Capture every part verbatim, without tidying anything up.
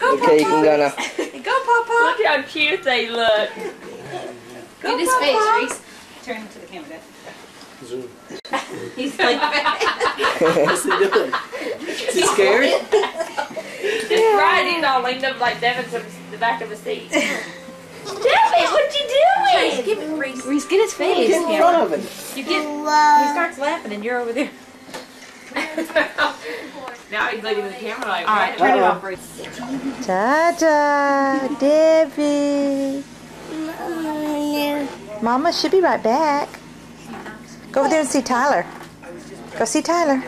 Okay, you can go now. Go, Papa. Look how cute they look. Go, Get his Papa. face, Reese. Turn him to the camera, Dad. Zoom. He's like, what's he doing? Is he scared? Just riding all leaned up like Devin to the back of the seat. Devin, what you doing? give it, Reese. Reese, get his face. Get in front of him. You get, he starts laughing and you're over there. Now he's looking at the camera like, all right, turn it off, Reese. Ta-ta, Debbie. Mama should be right back. Go over there and see Tyler. Go see Tyler.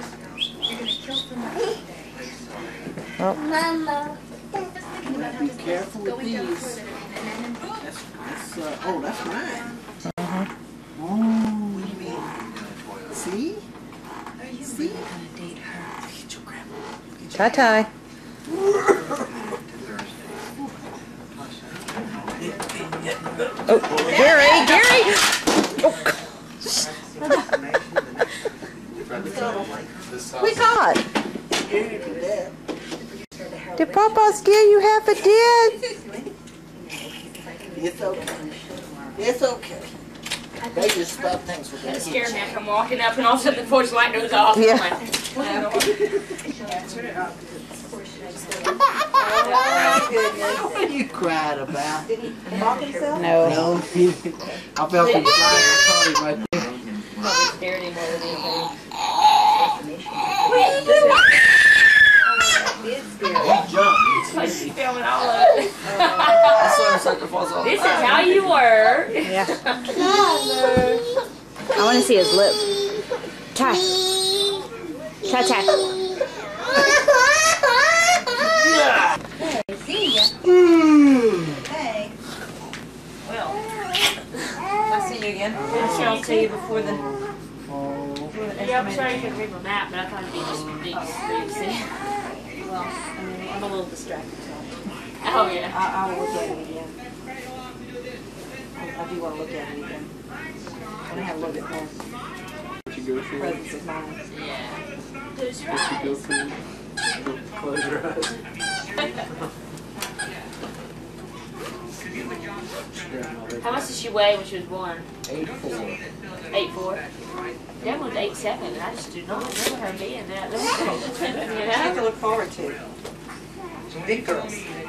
Oh. Mama. Be careful with these. That's, that's, uh, oh, that's mine. Uh-huh. Oh, what do you mean? See? See? Get your grandma. Ty-ty. Oh, Gary, Gary! Oh. We got. Did Papa scare you half a did? It's okay. It's okay. They just stop things with that that. scared me. I'm walking up and all of a sudden the porch light goes off. Yeah. What are you cried about? Did he knock himself? No. No. I felt him flying. I caught him right there. Probably scared him more than anything. He jumped. Like she's filming all of it. I saw him sucker falls off. This is how you work. Yeah. I want to see his lip. Ty. Ty, Ty. Hey, see ya. Hey. Well, I'll see you again. I shall see you before the... Yeah, I'm sorry you couldn't read my map, but I thought it'd be just big streets. Well, I mean, I'm a little distracted, so... Oh, yeah. I, I'll look at it again. I, I do want to look at it again. I want to have a little bit more What you go for? presence of mind. Yeah. What you go for? Close your eyes. How much did she weigh when she was born? Eight four. Eight four. That was eight seven, and I just do not remember her being that. You Something know? to look forward to. Big girls.